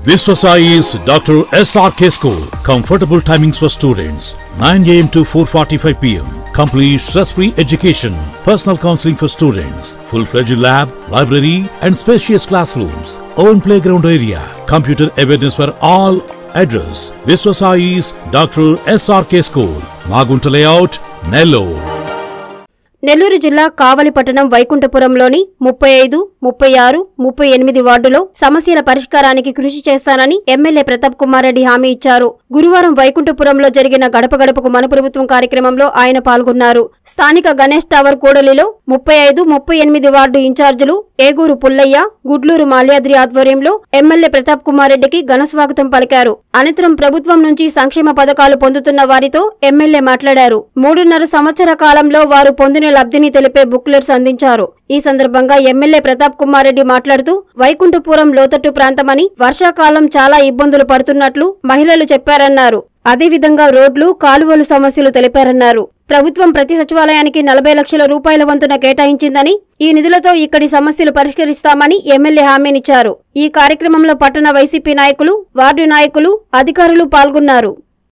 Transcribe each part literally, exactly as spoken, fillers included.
Viswasai's Doctor S R K School. Comfortable timings for students. nine a m to four forty-five p m Complete stress-free education. Personal counseling for students. Full-fledged lab, library and spacious classrooms. Own playground area. Computer awareness for all. Address: Viswasai's Doctor S R K School. Magunta Layout, Nellore. Nellore జిల్లా కావలిపట్టణం వైకుంఠపురంలోని ముప్పై ఐదు, ముప్పై ఆరు, ముప్పై ఎనిమిది వార్డులో సమస్యల పరిష్కారానికి కృషి చేస్తానని ఎమ్మెల్యే ప్రతాప్ కుమార్ రెడ్డి హామీ ఇచ్చారు. గురువారం వైకుంఠపురంలో జరిగిన గడప గడపకు మన ప్రభుత్వం కార్యక్రమంలో ఆయన పాల్గొన్నారు. స్థానిక గణేష్ టవర్ కూడలిలో ముప్పై ఐదు, ముప్పై ఎనిమిది వార్డు ఇన్ఛార్జీలు ఏగూరు పుల్లయ్య, గుడ్లూరు మాల్యాద్రి ఆధ్వర్యంలో ఎమ్మెల్యే ప్రతాప్ కుమార్ రెడ్డికి ఘనస్వాగతం పలికారు. అనంతరం ప్రభుత్వం నుంచి సంక్షేమ పథకాలు పొందుతున్న వారితో ఎమ్మెల్యే మాట్లాడారు. మూడున్నర సంవత్సర కాలంలో వారు పొందిన లబ్ధిని తెలిపే బుక్లెట్స్ అందించారు. ఈ సందర్భంగా ఎమ్మెల్యే ప్రతాప్ కుమార్ రెడ్డి మాట్లాడుతూ వైకుంఠపురం లోతట్టు ప్రాంతమని వర్షాకాలం చాలా ఇబ్బందులు పడుతున్నట్లు మహిళలు చెప్పారన్నారు. అదేవిధంగా రోడ్లు, కాలువలు సమస్యలు తెలిపారన్నారు. ప్రభుత్వం ప్రతి సచివాలయానికి నలభై లక్షల రూపాయల వంతున కేటాయించిందని, ఈ నిధులతో ఇక్కడి సమస్యలు పరిష్కరిస్తామని ఎమ్మెల్యే హామీనిచ్చారు. ఈ కార్యక్రమంలో పట్టణ వైసీపీ నాయకులు, వార్డు నాయకులు, అధికారులు పాల్గొన్నారు.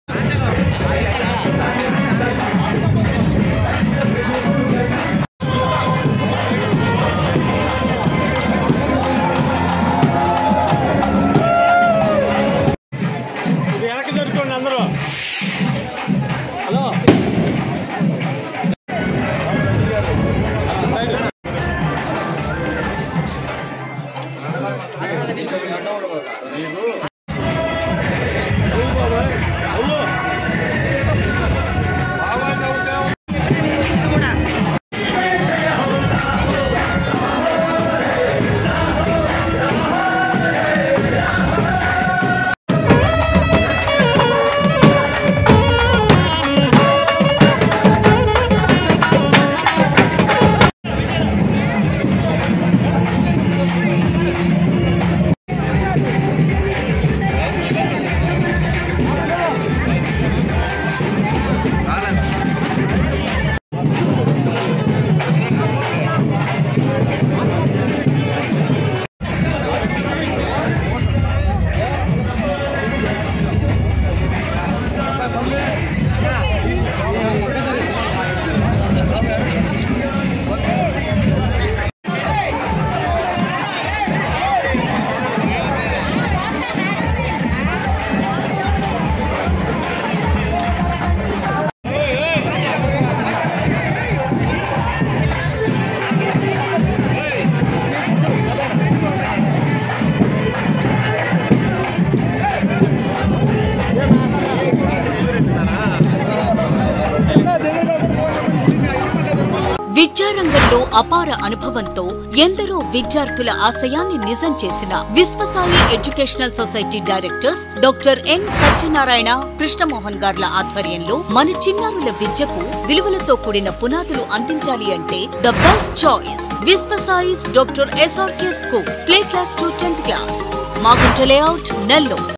విద్యారంగంలో అపార అనుభవంతో ఎందరో విద్యార్థుల ఆశయాన్ని నిజం చేసిన Vishwasai educational society directors doctor N Satyanarayana, Krishnamohan గార్ల ఆధ్వర్యంలో మన చిన్నారుల విద్యకు విలువలతో కూడిన పునాదులు అందించాలి అంటే the best choice Vishwasai's doctor S R K school. Play class to tenth class. Magunta layout, Nellore.